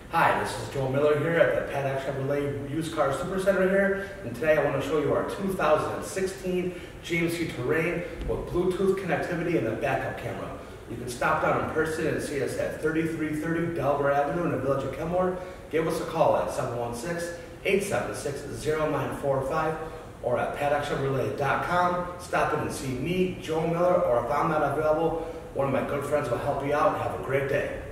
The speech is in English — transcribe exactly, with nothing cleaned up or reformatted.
Hi, this is Joe Miller here at the Paddock Chevrolet Used Car Super Center here, and today I want to show you our two thousand sixteen G M C Terrain with Bluetooth connectivity and a backup camera. You can stop down in person and see us at thirty-three thirty Delaware Avenue in the village of Kenmore. Give us a call at seven one six, eight seven six, zero nine four five or at paddock chevrolet dot com. Stop in and see me, Joe Miller, or if I'm not available, one of my good friends will help you out. Have a great day.